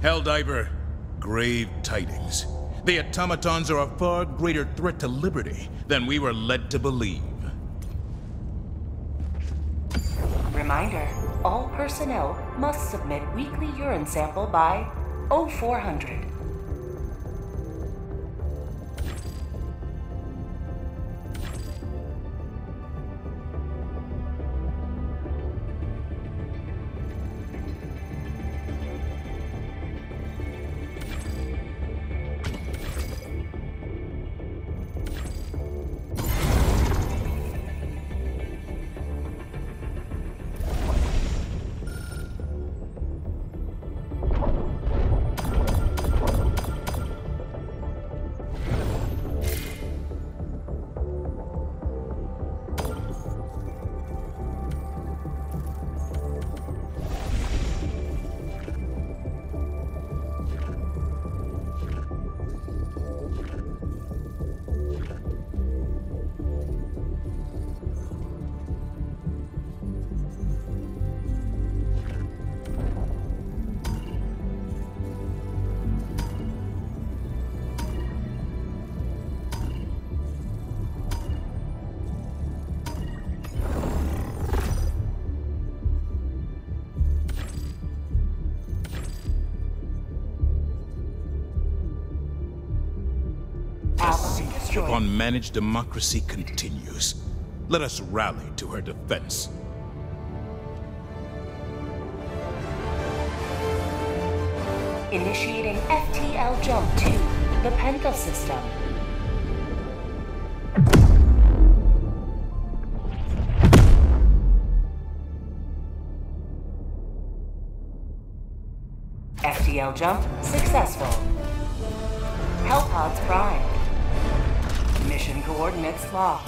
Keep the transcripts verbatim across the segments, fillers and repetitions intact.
Helldiver, grave tidings. The automatons are a far greater threat to liberty than we were led to believe. Reminder, all personnel must submit weekly urine sample by oh four hundred. Siege upon managed democracy continues. Let us rally to her defense. Initiating F T L jump to the Penta system. F T L jump successful. Hellpods primed. Mission coordinates locked.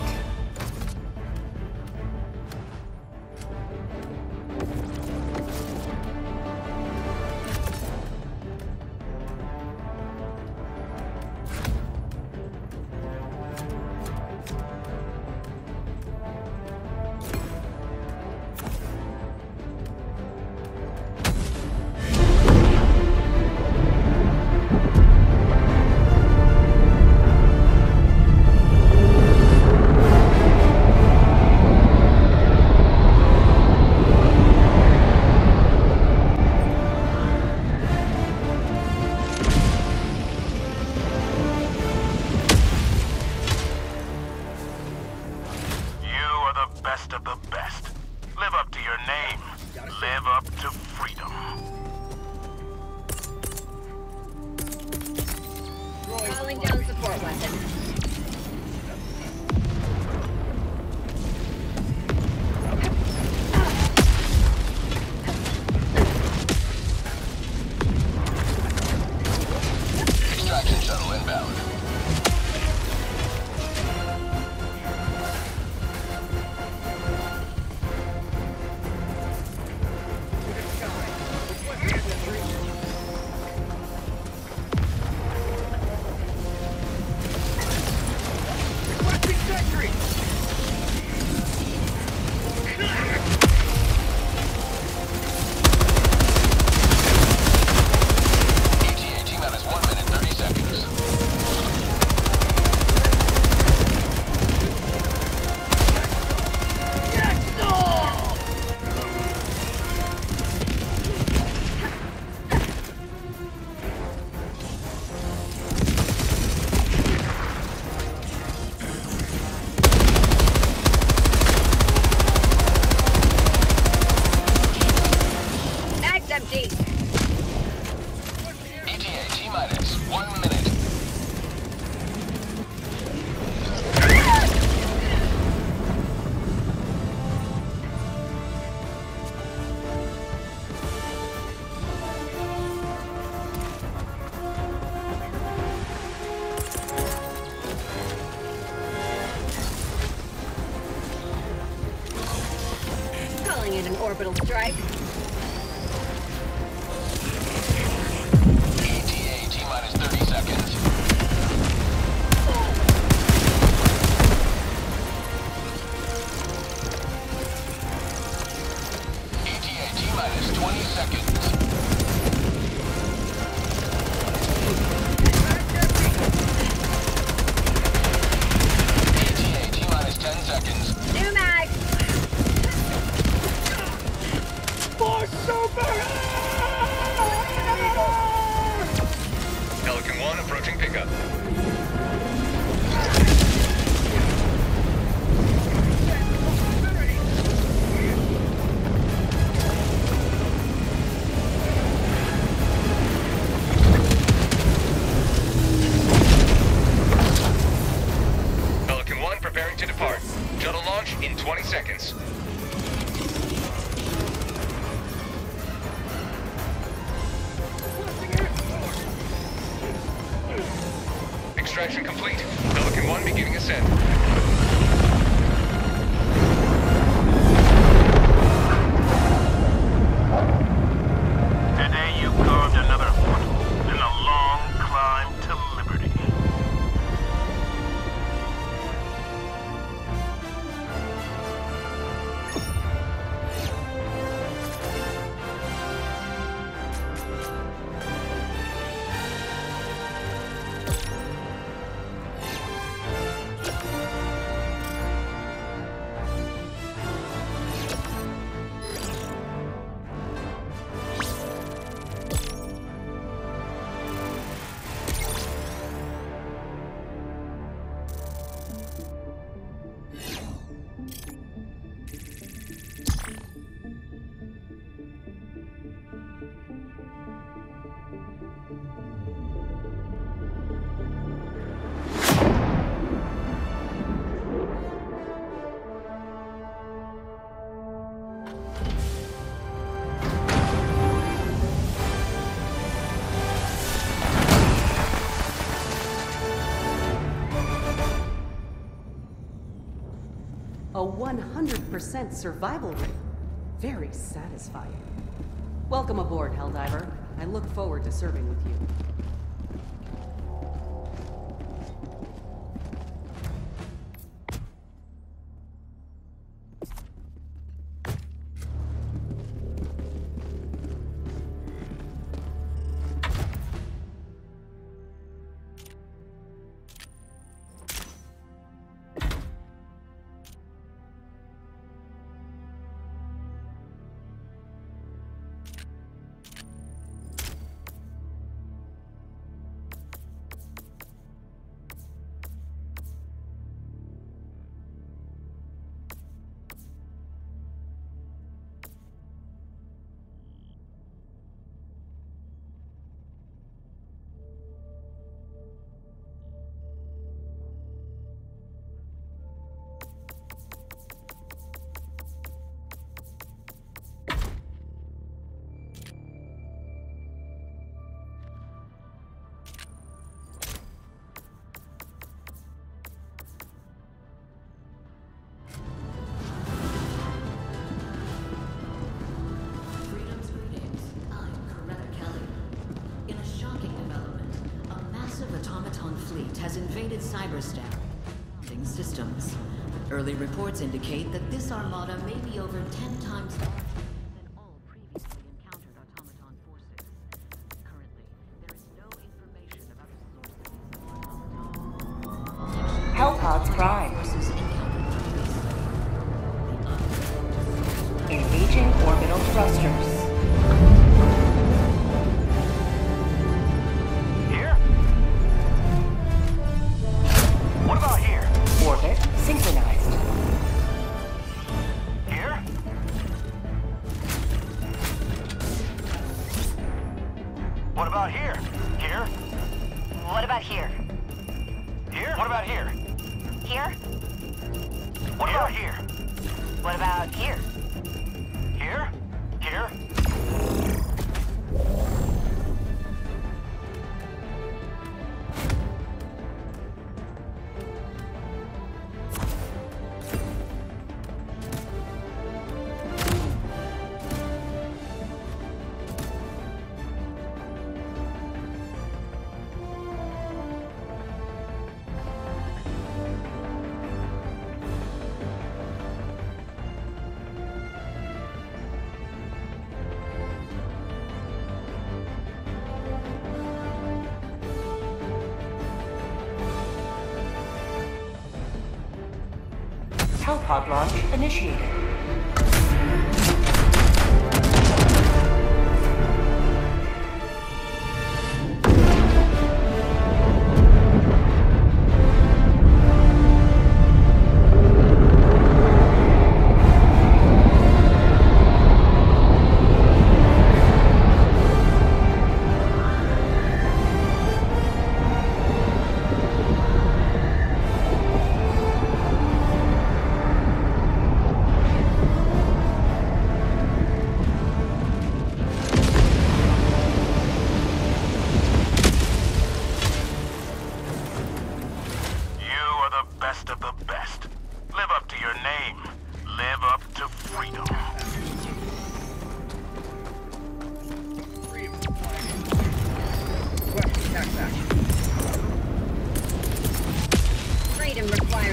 Best of the best. Live up to your name. Live up to freedom. Calling down support weapon. Extraction shuttle inbound. Empty. E T A T-minus one minute. Calling in an orbital strike. depart. Shuttle launch in twenty seconds. Extraction complete. Pelican one beginning ascent. Today you carved another portal in a long climb to liberty. A one hundred percent survival rate. Very satisfying. Welcome aboard, Helldiver. I look forward to serving with you. Has invaded Cyberstat systems. Early reports indicate that this armada may be over ten times larger than all previously encountered automaton forces. Currently, there is no information about the source of these Hellpods Prime. forces encountered previously. Engaging orbital thrusters. What about here? Orbit synchronized. Here? What about here? Here? What about here? Here? What about here? Here? What about here? What about here? Here? Here? Hellpod launch initiated.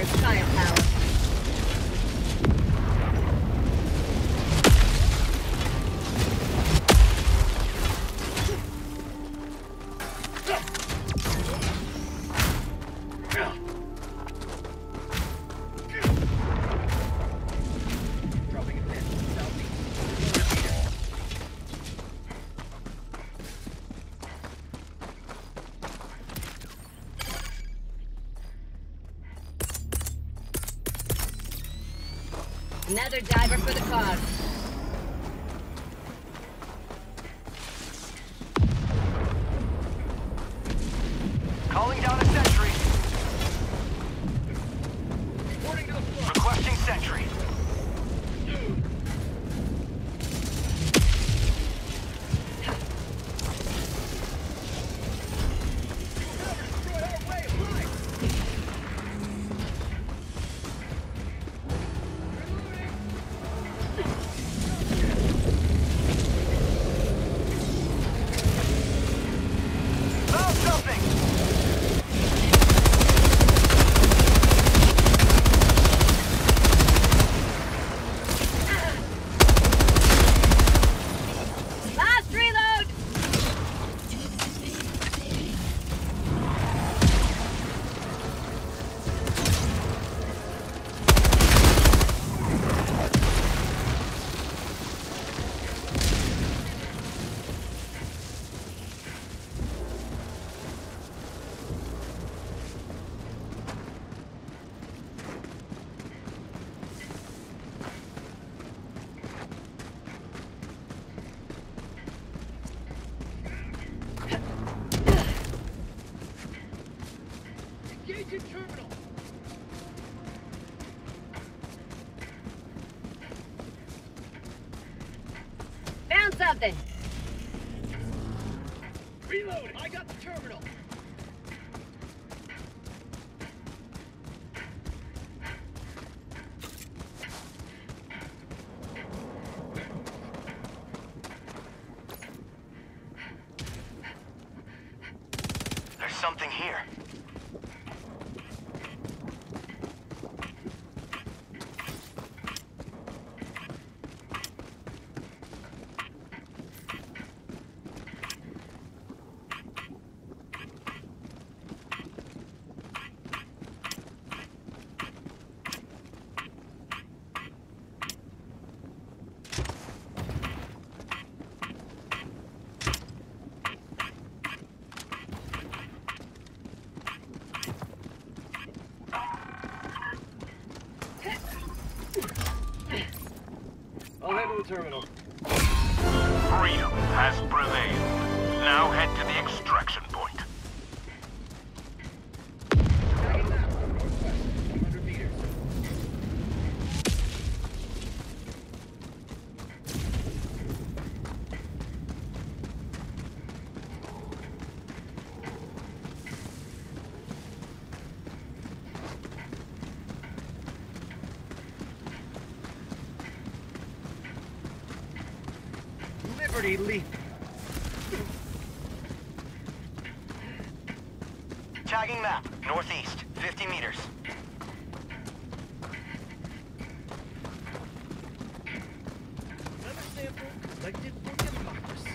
Empire's firepower. Another diver for the cause. Calling down a sentry. Reporting to the floor. Requesting sentry. Terminal. Found something. Reload. I got the terminal. There's something here. I'll handle the terminal. Freedom has prevailed. Now head to the extraction point. Tagging that. Northwest, one hundred meters. Liberty Leap. Tagging map, northeast, fifty meters. Another sample collected for democracy.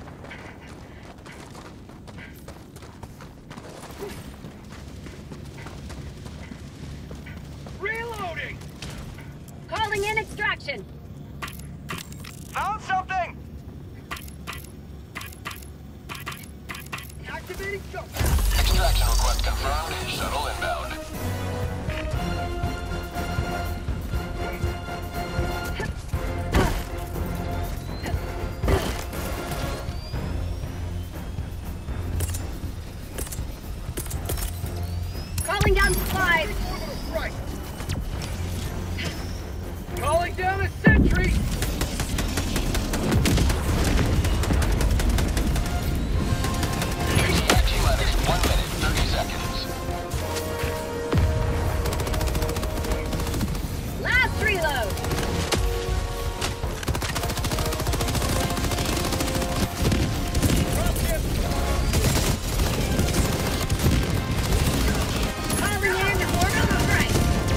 Reloading! Calling in extraction. Found something! Activating jump. Extraction request confirmed. Shuttle inbound. Calling down supplies. Right. Calling down a sentry! One minute, thirty seconds. Last reload. Calling in orbital strike.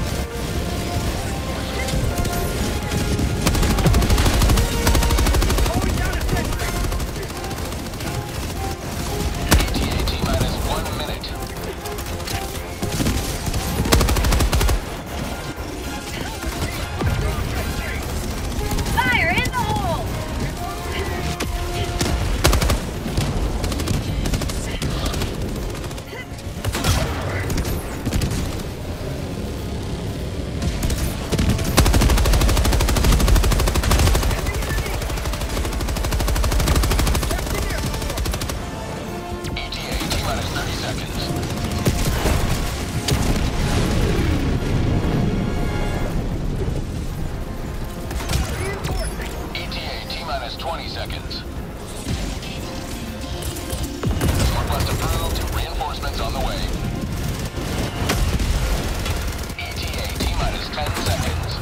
ten seconds.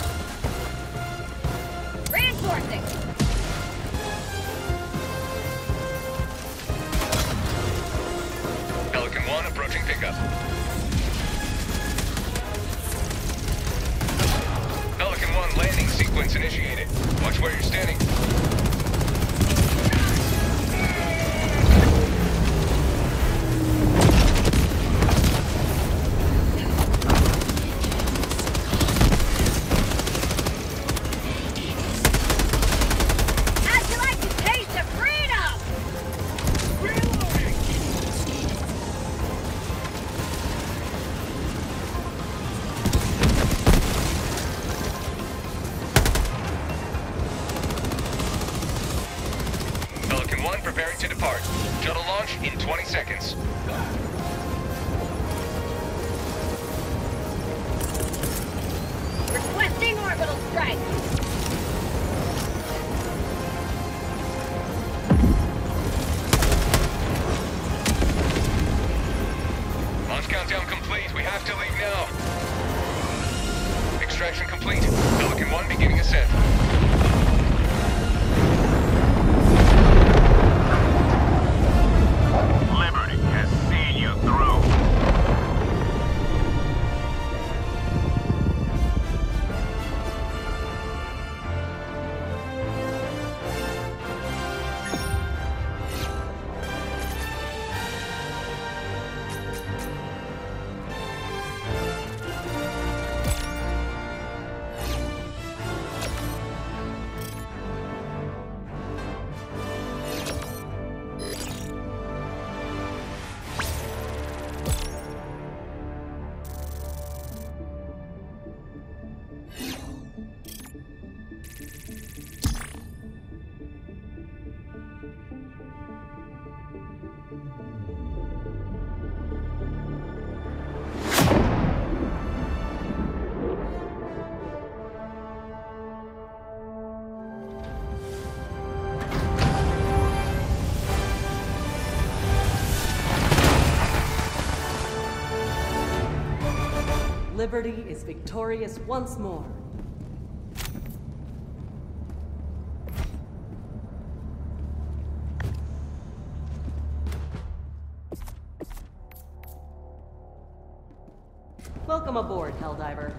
Reinforcing. Pelican one approaching pickup. Pelican one landing sequence initiated. Watch where you're standing. How'd you like to taste of freedom? Reloading! Pelican one preparing to depart. Shuttle launch in twenty seconds. Requesting orbital strike. Launch countdown complete. We have to leave now. Extraction complete. Pelican one beginning ascent. Liberty has seen you through. Liberty is victorious once more. Welcome aboard, Helldiver.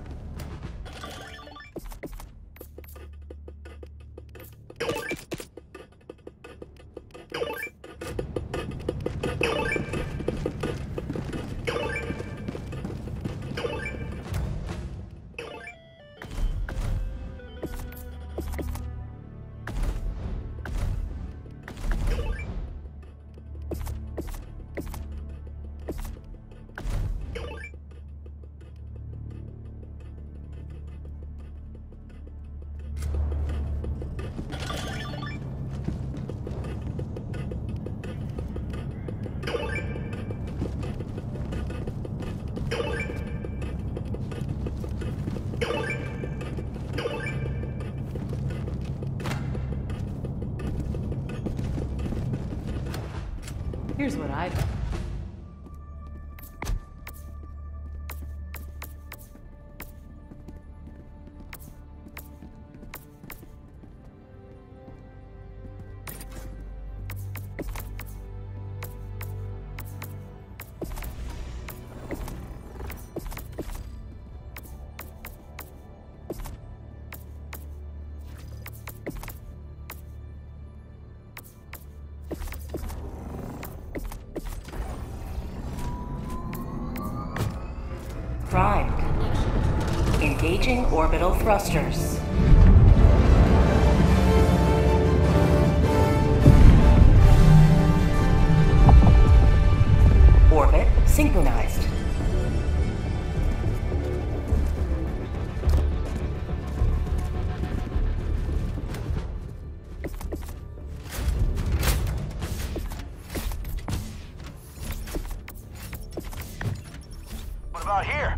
Here's what I've done. Primed. Engaging orbital thrusters. Orbit synchronized. What about here?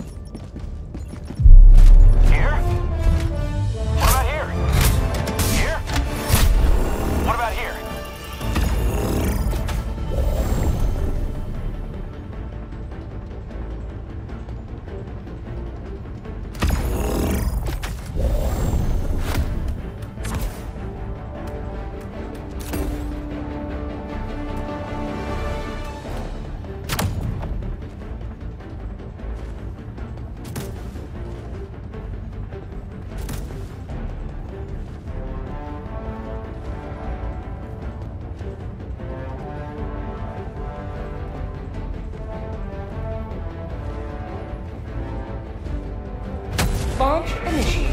Here? What about here? Here? What about here? Launch initiated.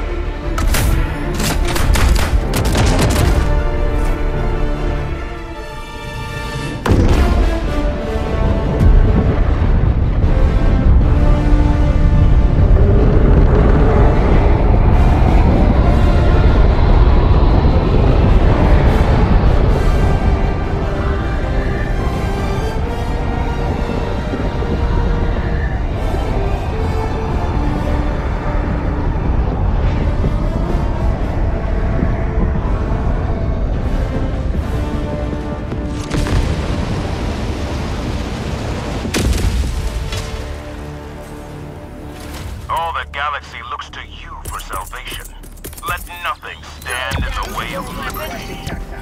All the galaxy looks to you for salvation. Let nothing stand in the way of liberty.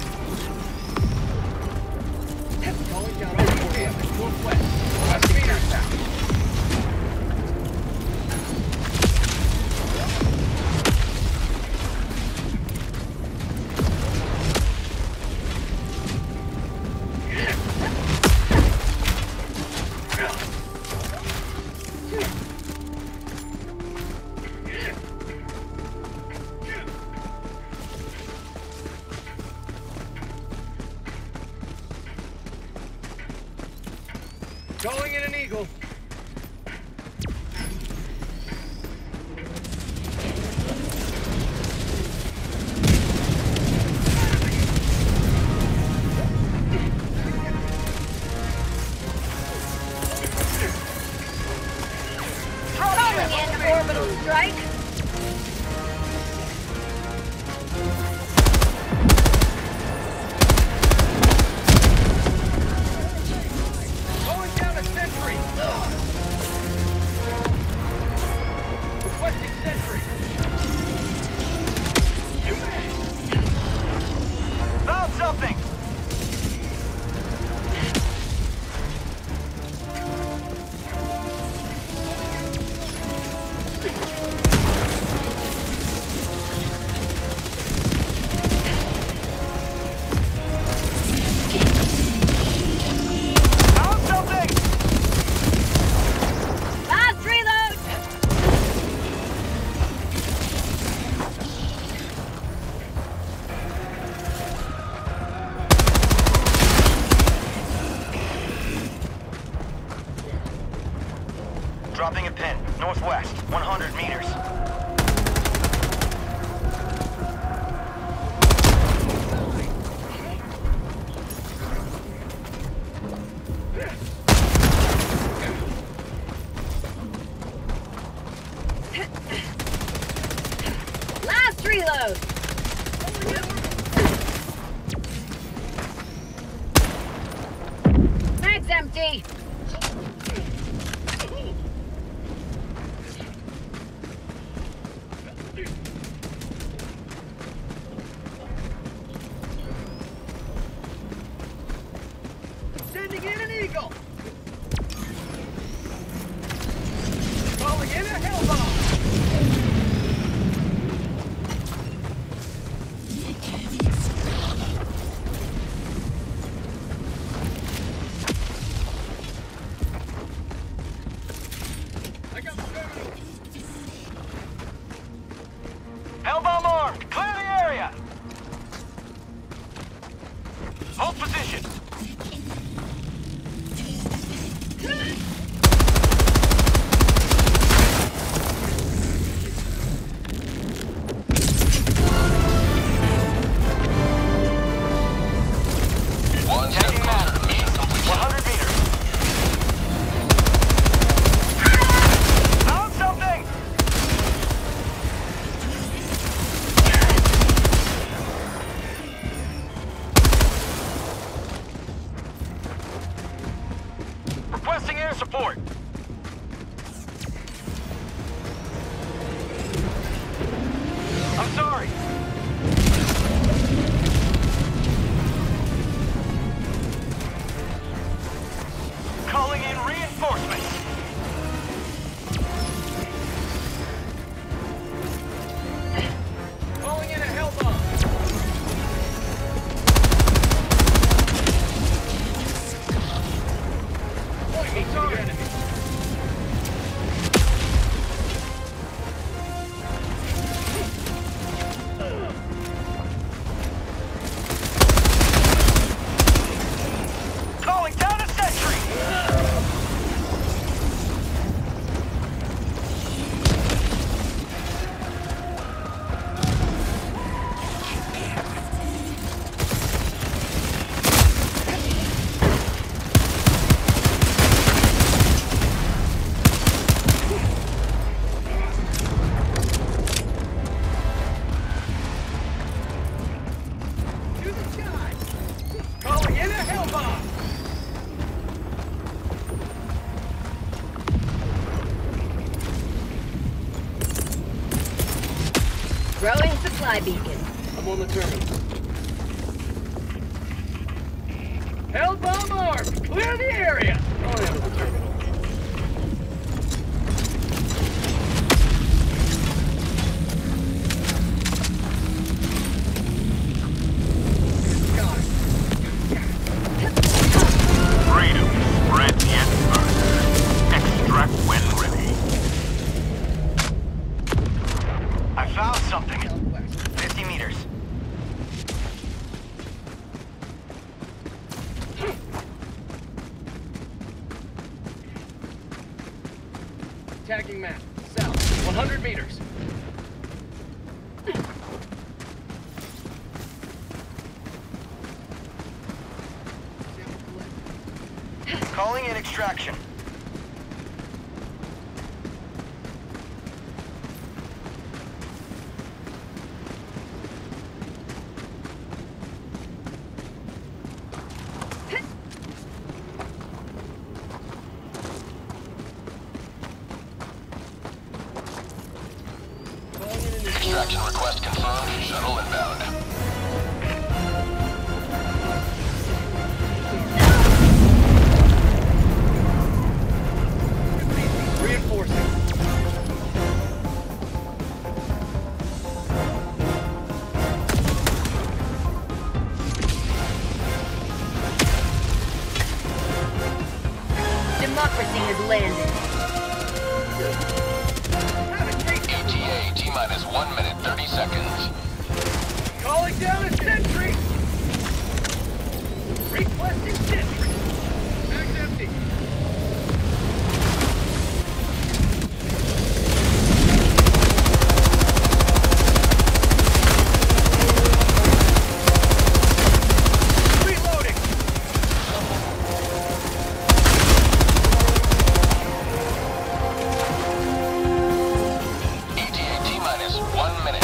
Going down over here, northwest. West meter south. Going in an Eagle. Calling in orbital strike. Going down a sentry. Requesting sentry. Found something! Found something! Last reload. Dropping a pin, northwest, one hundred meters. Last reload. Mag's empty. Sending in an Eagle. Calling in a Hellbomb. I got terminal. Hellbomb armed! Clear the area! Hold position! One step Taking closer map. to mission completion. one hundred meters. Found something! Requesting air support. Throwing supply beacon. I'm on the terminal. Hellbomb armed! Clear the area! I'll handle the terminal. Freedom spread yet further. Extract when ready. I found something. fifty meters. Tagging map. South. one hundred meters. Calling in extraction. Extraction request confirmed. Shuttle inbound. Reinforcing. Democracy has landed. E T A, T-minus one minute, thirty seconds. Calling down a sentry! Requesting sentry! Bag's empty. Reloading! E T A, T-minus one minute.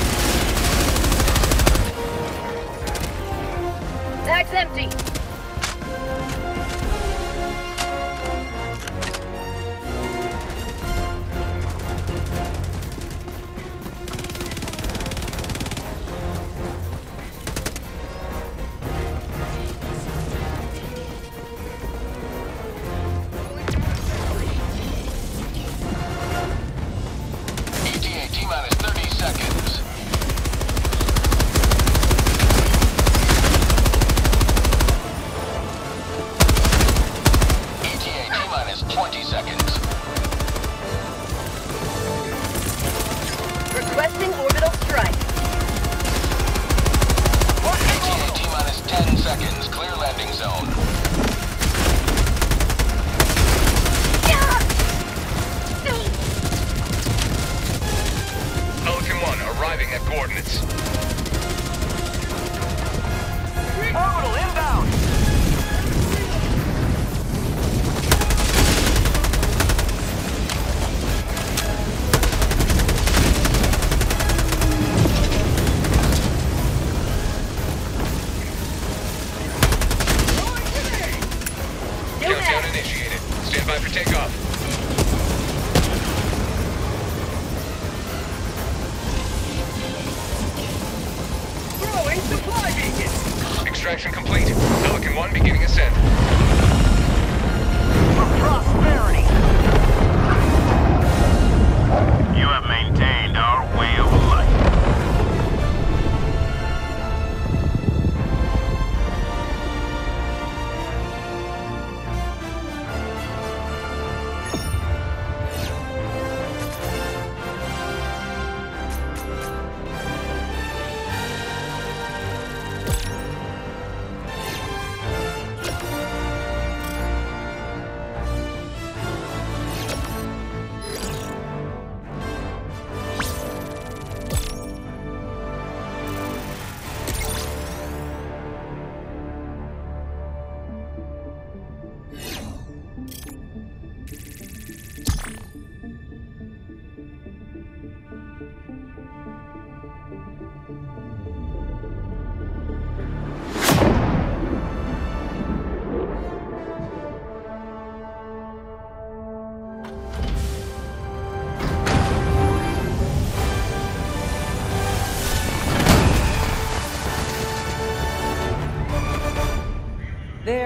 Bag's empty. E T A, T-minus thirty seconds. E T A, T-minus twenty seconds. Requesting orbital strike. E T A, T-minus ten seconds. Clear landing zone. Pelican one arriving at coordinates. Orbital inbound! Countdown initiated. Stand by for takeoff. Throwing supply beacon! Extraction complete. Pelican one beginning ascent. For prosperity! You have maintained our way of life.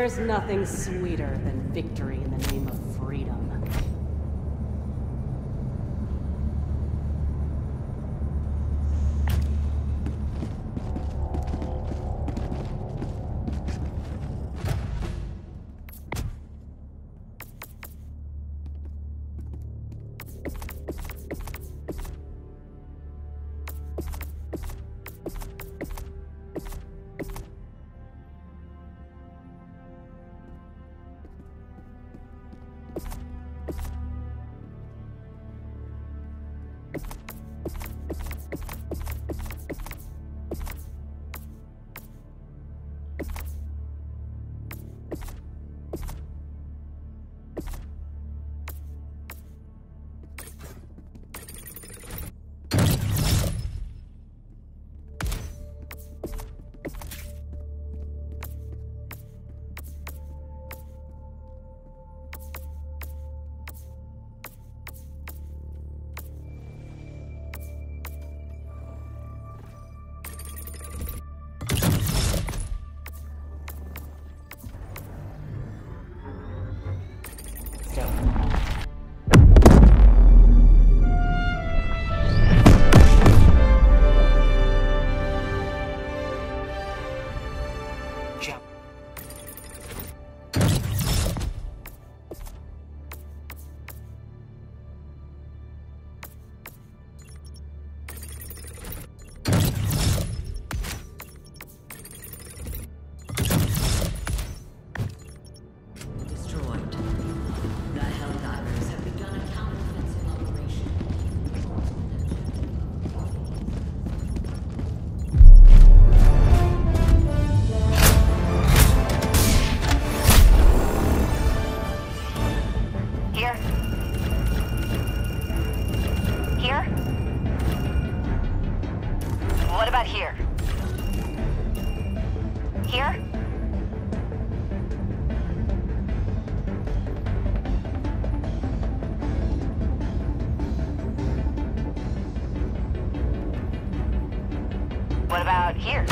There's nothing sweeter than victory in the name of freedom. What about here?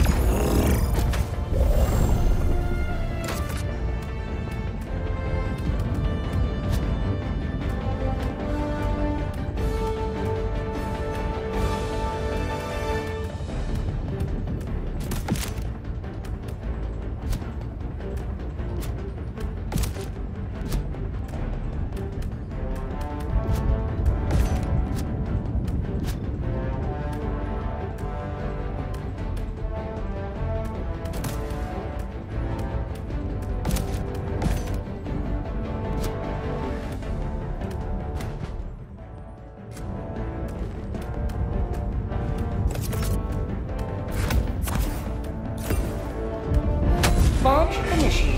Launch initiated.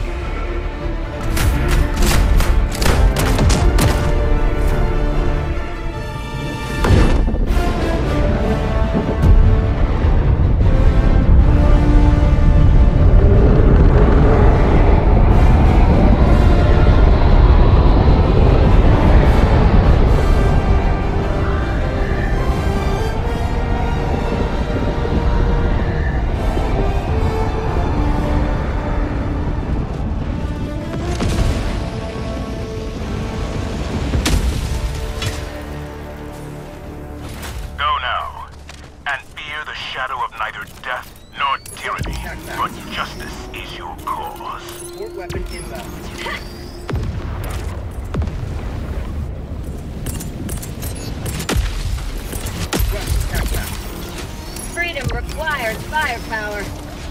Freedom requires firepower.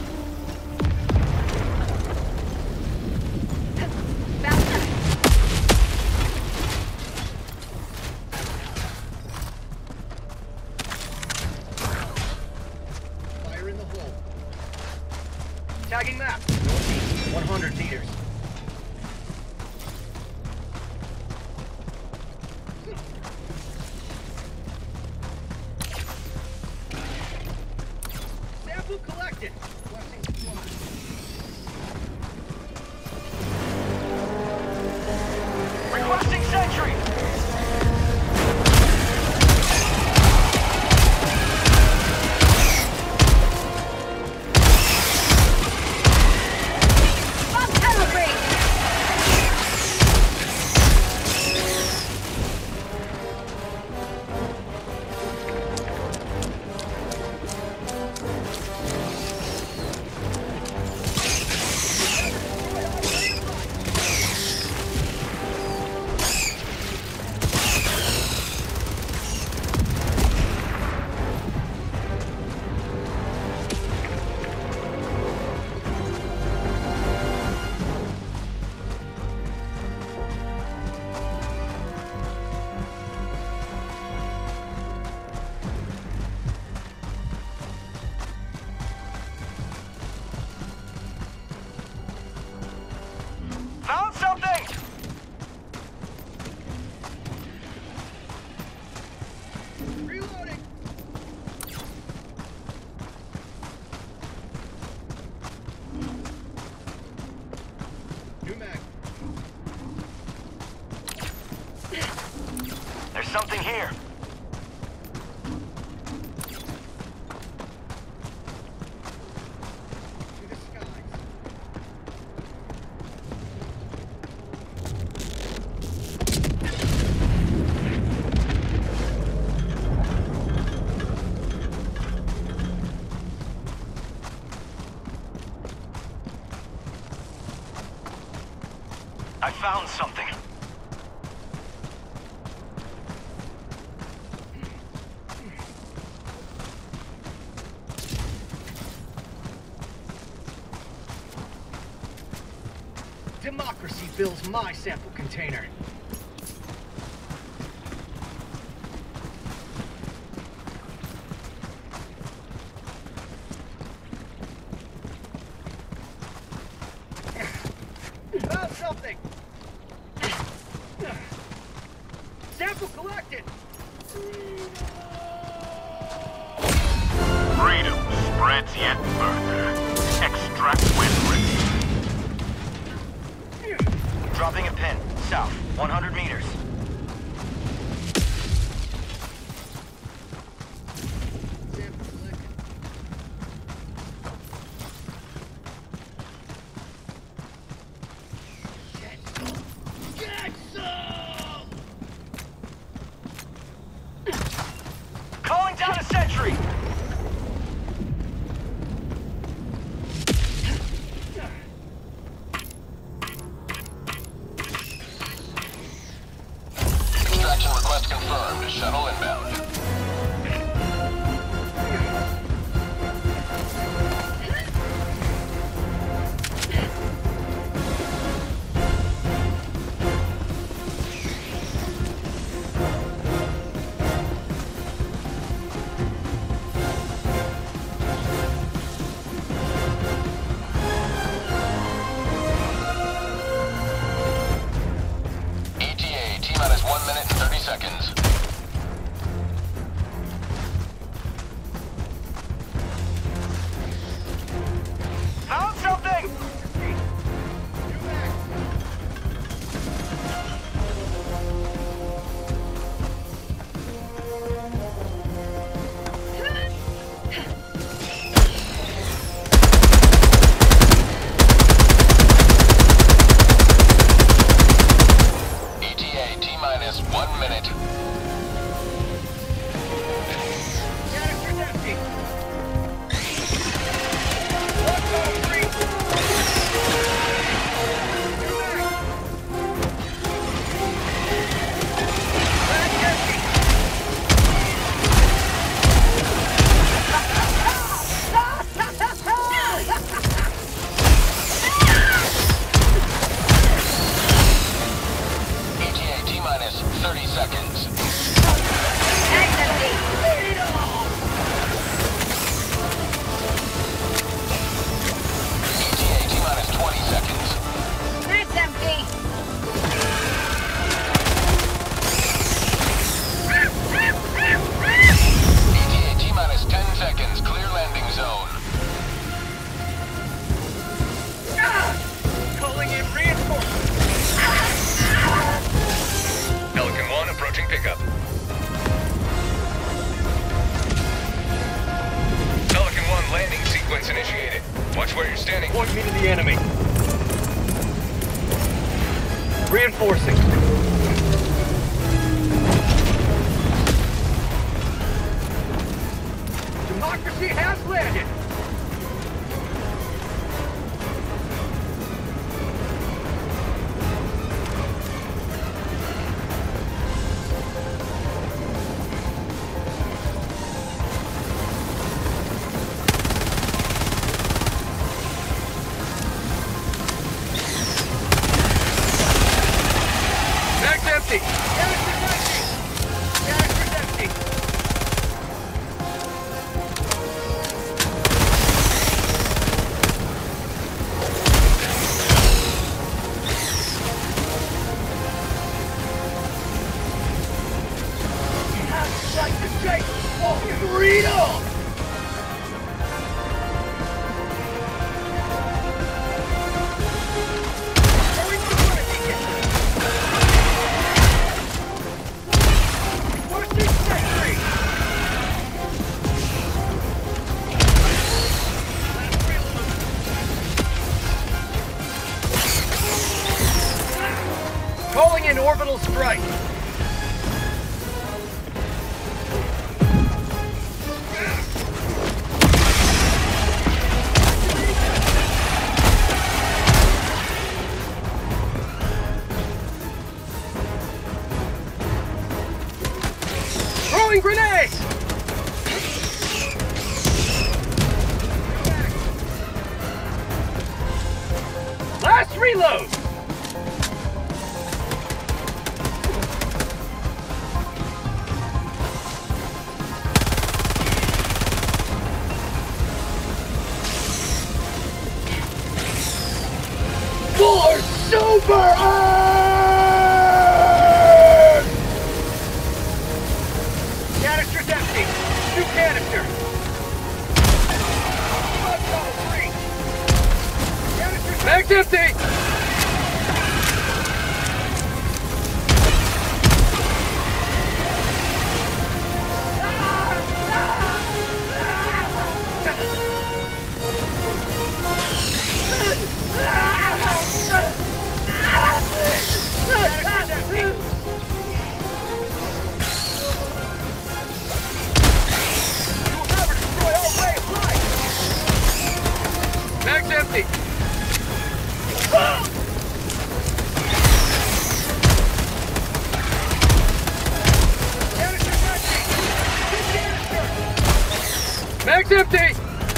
Fire in the hole. Tagging map. Northeast, one hundred meters. Sample collected. Requesting sentry. Bomb calibrate! I found something. Democracy builds my sample container. Found something! Sample collected! Freedom spreads yet further. Extract when ready. Dropping a pin, south, one hundred meters. Get some! Calling down a sentry! Extraction request confirmed. Shuttle inbound. E T A, T-minus one minute and thirty seconds. Found something! E T A, T-minus one minute. Canister's empty! One, two, three! Bag's empty! E T A, T-minus thirty seconds. Bag's empty. E T A, T-minus twenty seconds. Bag's empty. E T A, T-minus ten seconds. Clear landing zone. Calling in reinforcements! Pelican one approaching pickup. Pelican one landing sequence initiated. Watch where you're standing. Point me to the enemy. Reinforcing. Democracy has landed. Bag's empty. Canister's empty. Canister's empty. I'd like to take all freedom! Going to Winnipeg. Pushing sentry! Last reload. Calling in orbital strike. Last reload! For Super Earth! Canister's empty. New canister. Mag's empty! Mag's empty! Mag's empty!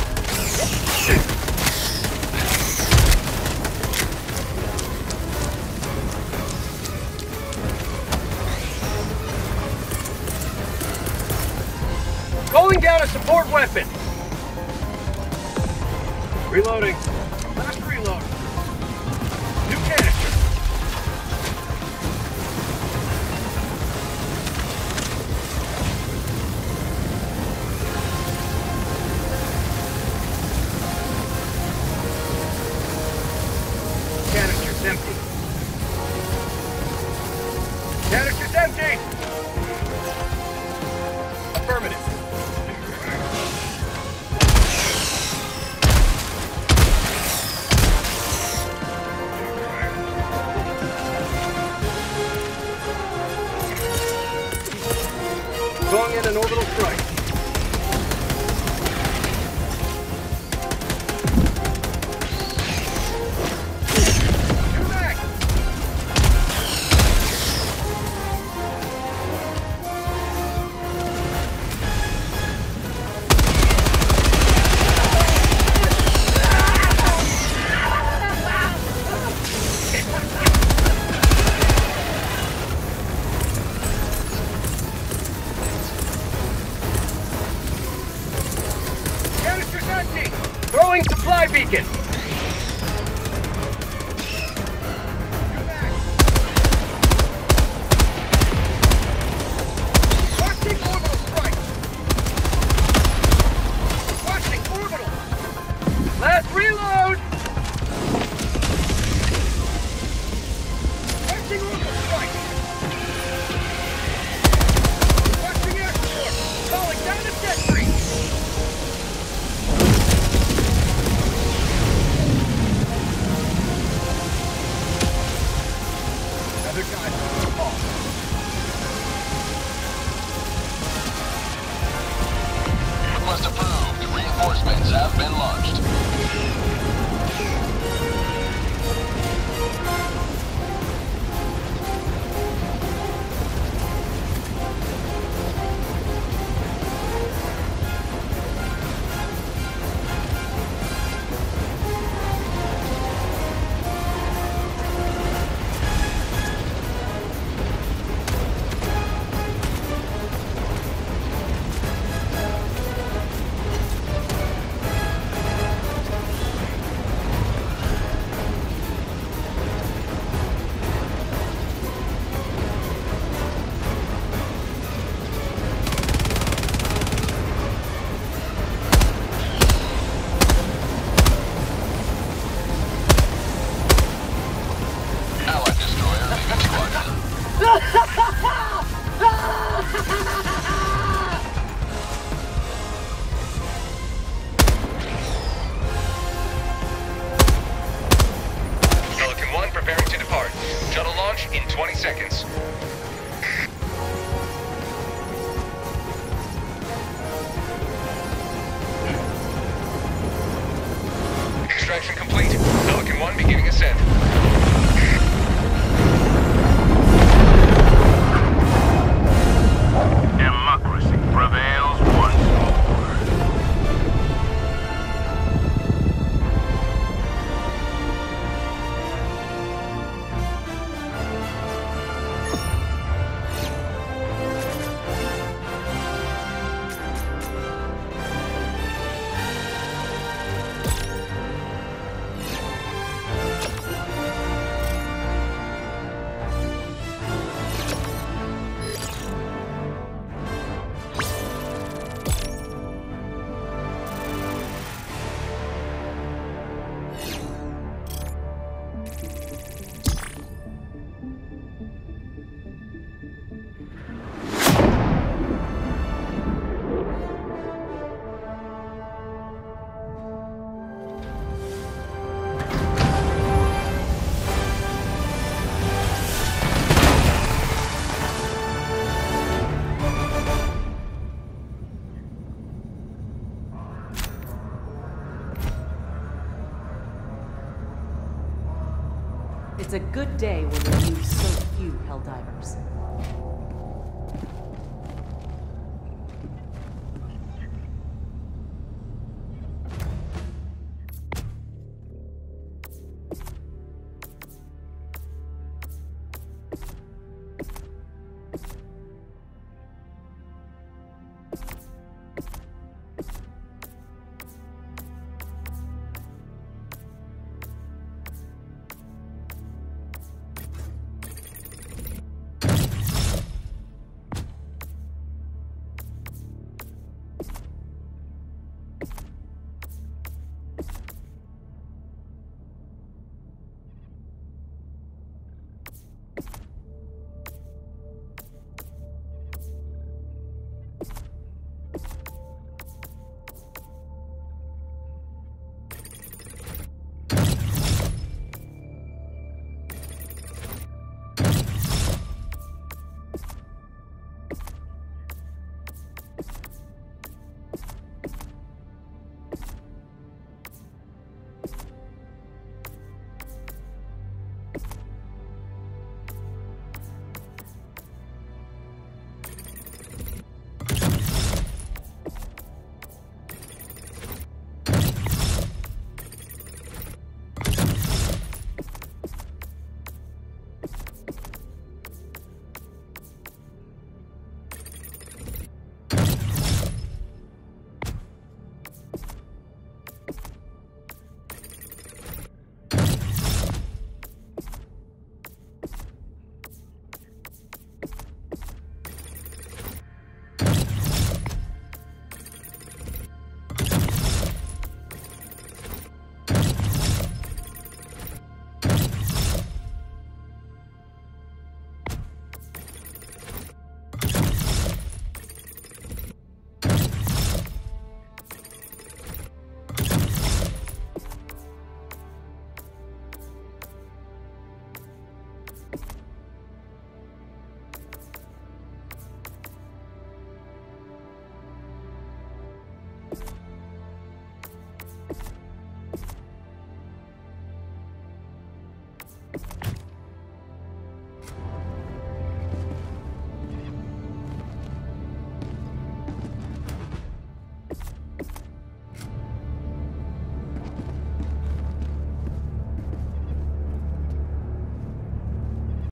Calling down a support weapon. Reloading. Last reload. New canister. Canister's empty. Canister's empty! Affirmative. Going in an orbital strike. Come back! Canister's empty! Throwing supply beacon! Come back! Watching orbital strike! Watching orbital! Last reload! Watching orbital strike! Watching air support! Calling down the sentry! Another guy from the ball. Request approved. Reinforcements have been launched. It's a good day when you lose so few Helldivers. You